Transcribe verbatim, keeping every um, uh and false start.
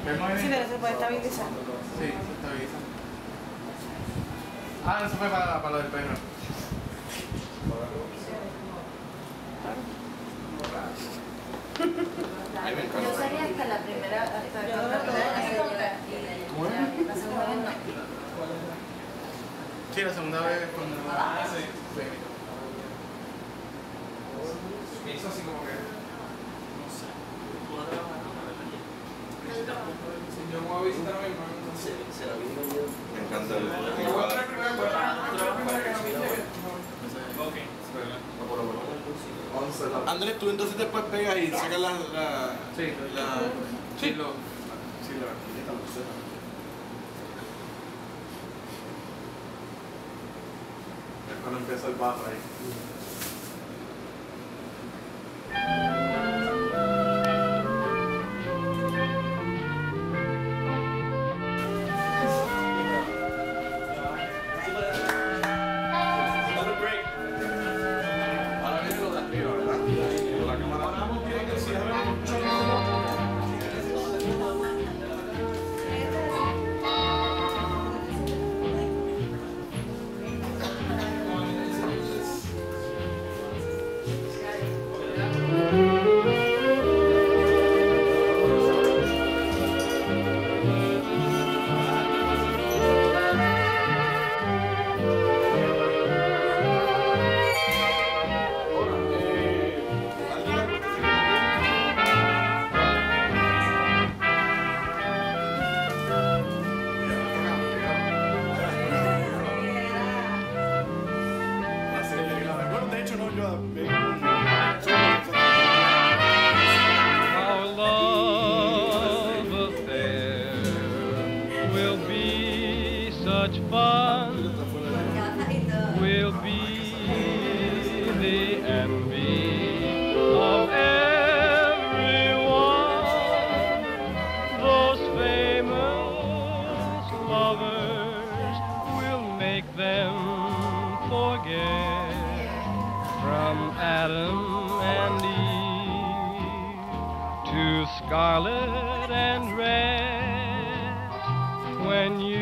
Sí, pero se puede estabilizar. Sí, se estabiliza. Ah, eso fue para, para lo del perro. Yo salí hasta la primera, hasta la primera y la segunda vez no. Sí, la segunda vez cuando... Ah, sí. Me hizo así como que... No sé. Yo me voy a visitar a mi hermano. Se la vi. Me encanta el... Ok. Andrés, tú entonces después pegas y sacas la... la sí, la... Sí, lo... Sí, la... Es cuando empieza el bajo ahí. Scarlet and red when you